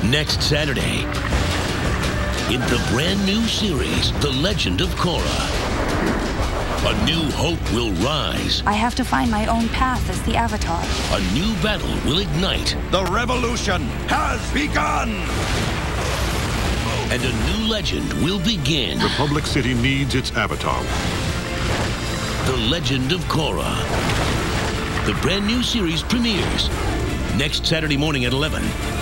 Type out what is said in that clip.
Next Saturday, in the brand new series, The Legend of Korra. A new hope will rise. I have to find my own path as the Avatar. A new battle will ignite. The revolution has begun! And a new legend will begin. Republic City needs its Avatar. The Legend of Korra. The brand new series premieres next Saturday morning at 11.